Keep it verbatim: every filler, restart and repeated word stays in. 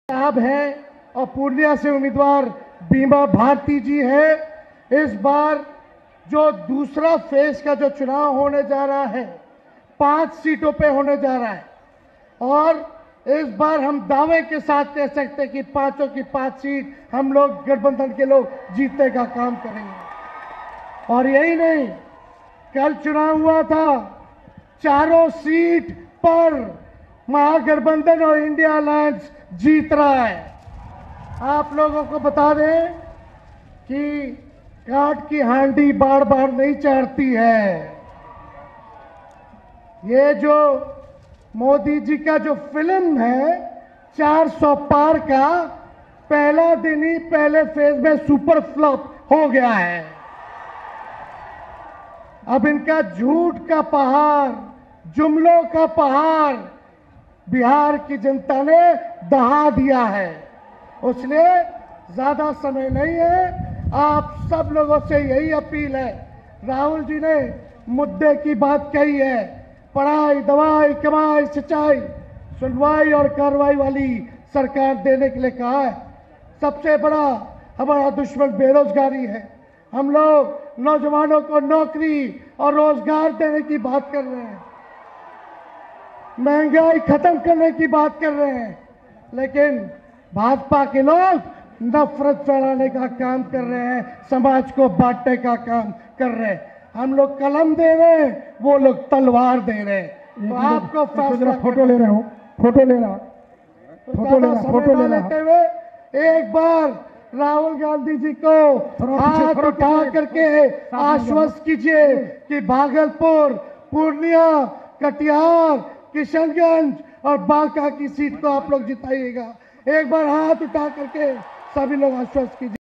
साहब है और पूर्णिया से उम्मीदवार बीमा भारती जी है। इस बार जो दूसरा फेज का जो चुनाव होने जा रहा है पांच सीटों पे होने जा रहा है और इस बार हम दावे के साथ कह सकते हैं कि पांचों की पांच सीट हम लोग गठबंधन के लोग जीतने का काम करेंगे। और यही नहीं, कल चुनाव हुआ था, चारों सीट पर महागठबंधन और इंडिया अलायंस जीत रहा है। आप लोगों को बता दें कि काट की हांडी बार बार नहीं चढ़ती है। ये जो मोदी जी का जो फिल्म है चार सौ पार का, पहला दिन ही पहले फेज में सुपर फ्लॉप हो गया है। अब इनका झूठ का पहाड़, जुमलों का पहाड़ बिहार की जनता ने दहा दिया है। उसलिए ज्यादा समय नहीं है, आप सब लोगों से यही अपील है। राहुल जी ने मुद्दे की बात कही है, पढ़ाई, दवाई, कमाई, सिंचाई, सुनवाई और कार्रवाई वाली सरकार देने के लिए कहा है। सबसे बड़ा हमारा दुश्मन बेरोजगारी है। हम लोग नौजवानों को नौकरी और रोजगार देने की बात कर रहे हैं, महंगाई खत्म करने की बात कर रहे हैं, लेकिन भाजपा के लोग नफरत फैलाने का काम कर रहे हैं, समाज को बांटने का काम कर रहे हैं। हम लोग कलम दे रहे हैं, वो लोग तलवार दे रहे हैं। तो आपको फैसला, फोटो ले रहे हो, फोटो ले रहा, फोटो ले रहा, फोटो ले लेते हुए एक बार राहुल गांधी जी को हाथ उठा करके आश्वस्त कीजिए कि भागलपुर, पूर्णिया, कटिहार, किशनगंज और बांका की सीट को आप लोग जिताइएगा। एक बार हाथ उठा करके सभी लोग आश्वस्त कीजिए।